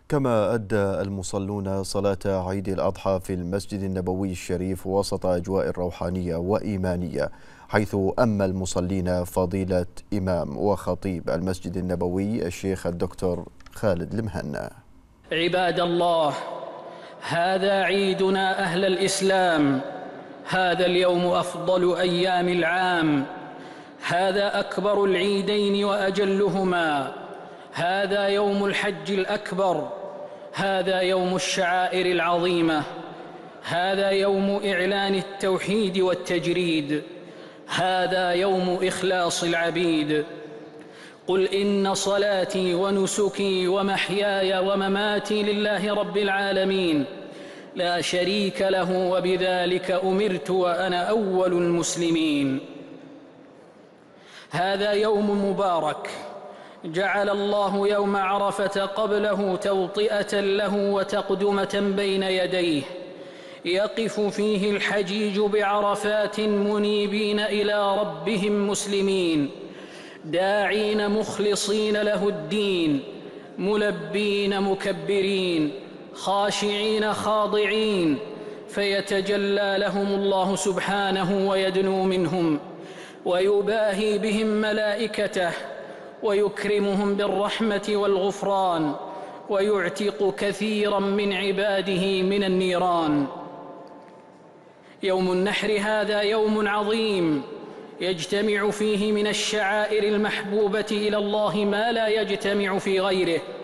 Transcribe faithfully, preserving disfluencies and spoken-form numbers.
كما أدى المصلون صلاة عيد الأضحى في المسجد النبوي الشريف وسط أجواء روحانية وإيمانية، حيث أما المصلين فضيلة إمام وخطيب المسجد النبوي الشيخ الدكتور خالد المهنا. عباد الله، هذا عيدنا أهل الإسلام، هذا اليوم أفضل أيام العام، هذا أكبر العيدين وأجلهما، هذا يوم الحج الأكبر، هذا يوم الشعائر العظيمة، هذا يوم إعلان التوحيد والتجريد، هذا يوم إخلاص العبيد. قل إن صلاتي ونسكي ومحياي ومماتي لله رب العالمين لا شريك له وبذلك أمرت وأنا أول المسلمين. هذا يوم مبارك جعل الله يوم عرفة قبله توطئة له وتقدمة بين يديه، يقف فيه الحجيج بعرفات منيبين إلى ربهم مسلمين، داعين مخلصين له الدين، ملبين مكبرين، خاشعين خاضعين، فيتجلى لهم الله سبحانه ويدنو منهم، ويباهي بهم ملائكته، ويكرمهم بالرحمة والغفران، ويعتق كثيرا من عباده من النيران. يوم النحر هذا يوم عظيم يجتمع فيه من الشعائر المحبوبة إلى الله ما لا يجتمع في غيره،